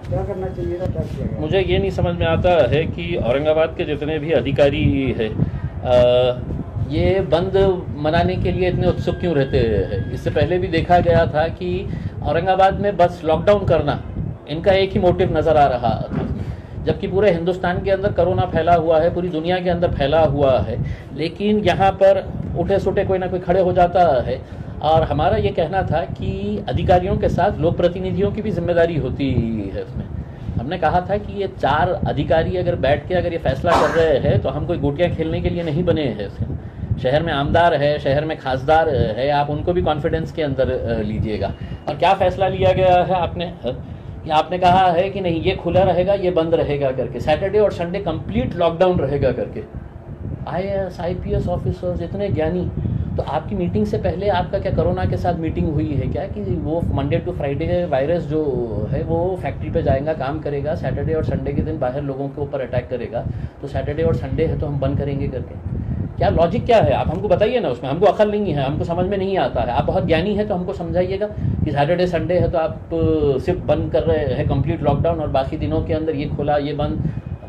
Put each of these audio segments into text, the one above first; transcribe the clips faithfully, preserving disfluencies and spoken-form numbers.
क्या करना चाहिए था, क्या किया गया? मुझे ये नहीं समझ में आता है कि औरंगाबाद के जितने भी अधिकारी है आ, ये बंद मनाने के लिए इतने उत्सुक क्यों रहते हैं। इससे पहले भी देखा गया था कि औरंगाबाद में बस लॉकडाउन करना इनका एक ही मोटिव नज़र आ रहा था, जबकि पूरे हिंदुस्तान के अंदर कोरोना फैला हुआ है, पूरी दुनिया के अंदर फैला हुआ है, लेकिन यहाँ पर उठे सुटे कोई ना कोई खड़े हो जाता है। और हमारा ये कहना था कि अधिकारियों के साथ लोक प्रतिनिधियों की भी जिम्मेदारी होती है उसमें। हमने कहा था कि ये चार अधिकारी अगर बैठ के अगर ये फैसला कर रहे हैं तो हम कोई गोटियाँ खेलने के लिए नहीं बने हैं। उसके शहर में आमदार है, शहर में खासदार है, आप उनको भी कॉन्फिडेंस के अंदर लीजिएगा। और क्या फ़ैसला लिया गया है आपने कि आपने कहा है कि नहीं ये खुला रहेगा, ये बंद रहेगा करके, सैटरडे और संडे कंप्लीट लॉकडाउन रहेगा करके। I A S I P S officers इतने ज्ञानी, तो आपकी मीटिंग से पहले आपका क्या कोरोना के साथ मीटिंग हुई है क्या कि वो मंडे टू फ्राइडे वायरस जो है वो फैक्ट्री पे जाएगा, काम करेगा, सैटरडे और संडे के दिन बाहर लोगों के ऊपर अटैक करेगा, तो सैटरडे और संडे है तो हम बंद करेंगे करके? क्या लॉजिक क्या है? आप हमको बताइए ना, उसमें हमको अकल नहीं है, हमको समझ में नहीं आता है। आप बहुत ज्ञानी है तो हमको समझाइएगा कि सैटरडे संडे है तो आप सिर्फ बंद कर रहे हैं कंप्लीट लॉकडाउन, और बाकी दिनों के अंदर ये खुला ये बंद।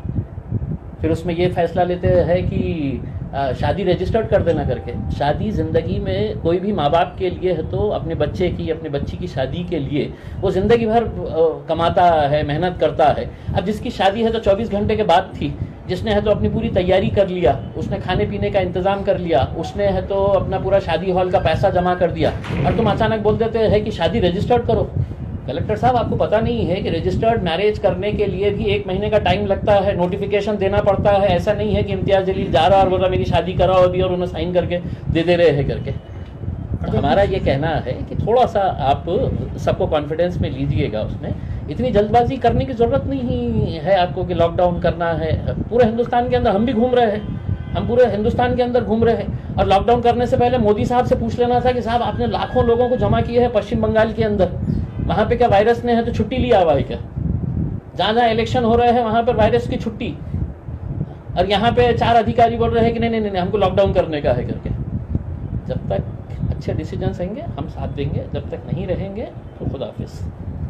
फिर उसमें ये फैसला लेते हैं कि आ, शादी रजिस्टर्ड कर देना करके। शादी ज़िंदगी में कोई भी माँ बाप के लिए है तो अपने बच्चे की अपने बच्ची की शादी के लिए वो ज़िंदगी भर कमाता है, मेहनत करता है। अब जिसकी शादी है तो चौबीस घंटे के बाद थी, जिसने है तो अपनी पूरी तैयारी कर लिया, उसने खाने पीने का इंतज़ाम कर लिया, उसने है तो अपना पूरा शादी हॉल का पैसा जमा कर दिया, और तुम अचानक बोल देते हैं कि शादी रजिस्टर्ड करो। कलेक्टर साहब, आपको पता नहीं है कि रजिस्टर्ड मैरिज करने के लिए भी एक महीने का टाइम लगता है, नोटिफिकेशन देना पड़ता है। ऐसा नहीं है कि इम्तियाज़ जलील जा रहा और बोल रहा मेरी शादी कराओ अभी और उन्हें साइन करके दे दे रहे हैं करके। तो हमारा ये कहना है कि थोड़ा सा आप सबको कॉन्फिडेंस में लीजिएगा। उसमें इतनी जल्दबाजी करने की ज़रूरत नहीं है आपको कि लॉकडाउन करना है। पूरे हिंदुस्तान के अंदर हम भी घूम रहे हैं, हम पूरे हिंदुस्तान के अंदर घूम रहे हैं, और लॉकडाउन करने से पहले मोदी साहब से पूछ लेना था कि साहब आपने लाखों लोगों को जमा किए हैं पश्चिम बंगाल के अंदर, वहाँ पे क्या वायरस ने है तो छुट्टी लिया हुआ है क्या? जहाँ जहाँ इलेक्शन हो रहे हैं वहाँ पर वायरस की छुट्टी, और यहाँ पे चार अधिकारी बोल रहे हैं कि नहीं नहीं नहीं हमको लॉकडाउन करने का है करके। जब तक अच्छे डिसीजन रहेंगे हम साथ देंगे, जब तक नहीं रहेंगे तो खुदा हाफिज़।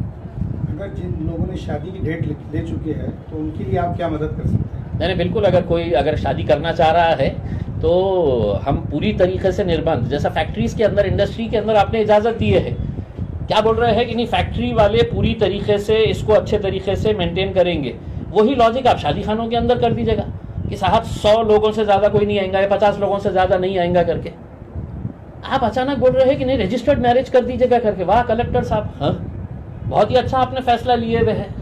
अगर जिन लोगों ने शादी की डेट ले चुके हैं तो उनके लिए आप क्या मदद कर सकते हैं? नहीं नहीं बिल्कुल, अगर कोई अगर शादी करना चाह रहा है तो हम पूरी तरीके से निर्बंध, जैसा फैक्ट्रीज के अंदर इंडस्ट्री के अंदर आपने इजाज़त दी है, क्या बोल रहे हैं कि नहीं फैक्ट्री वाले पूरी तरीके से इसको अच्छे तरीके से मेंटेन करेंगे, वही लॉजिक आप शादी खानों के अंदर कर दीजिएगा कि साहब सौ लोगों से ज़्यादा कोई नहीं आएगा या पचास लोगों से ज़्यादा नहीं आएगा करके। आप अचानक बोल रहे हैं कि नहीं रजिस्टर्ड मैरिज कर दीजिएगा करके। वाह कलेक्टर साहब, हाँ बहुत ही अच्छा आपने फैसला लिए हुए है।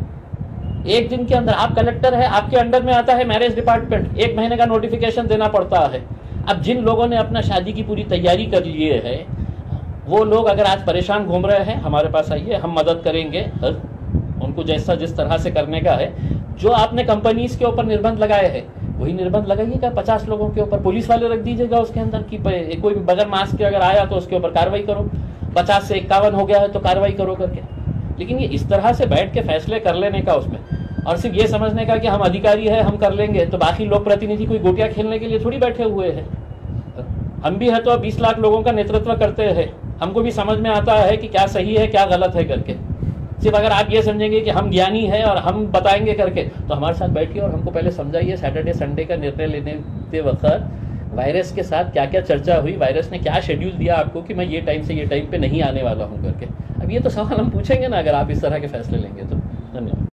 एक दिन के अंदर आप कलेक्टर है, आपके अंडर में आता है मैरिज डिपार्टमेंट, एक महीने का नोटिफिकेशन देना पड़ता है। अब जिन लोगों ने अपना शादी की पूरी तैयारी कर लिए है वो लोग अगर आज परेशान घूम रहे हैं, हमारे पास आइए, हम मदद करेंगे उनको जैसा जिस तरह से करने का है। जो आपने कंपनीज के ऊपर निर्बंध लगाए हैं वही निर्बंध लगाइएगा पचास लोगों के ऊपर, पुलिस वाले रख दीजिएगा उसके अंदर कि कोई बगैर मास्क के अगर आया तो उसके ऊपर कार्रवाई करो, पचास से इक्यावन हो गया है तो कार्रवाई करो करके। लेकिन ये इस तरह से बैठ के फैसले कर लेने का उसमें, और सिर्फ ये समझने का कि हम अधिकारी है हम कर लेंगे, तो बाकी लोक प्रतिनिधि कोई गोटियाँ खेलने के लिए थोड़ी बैठे हुए हैं। हम भी है तो बीस लाख लोगों का नेतृत्व करते हैं, हमको भी समझ में आता है कि क्या सही है क्या गलत है करके। सिर्फ अगर आप ये समझेंगे कि हम ज्ञानी हैं और हम बताएंगे करके, तो हमारे साथ बैठिए और हमको पहले समझाइए सैटरडे संडे का निर्णय लेने के वक्त वायरस के साथ क्या क्या चर्चा हुई, वायरस ने क्या शेड्यूल दिया आपको कि मैं ये टाइम से ये टाइम पे नहीं आने वाला हूँ करके। अब ये तो सवाल हम पूछेंगे ना अगर आप इस तरह के फैसले लेंगे तो। धन्यवाद।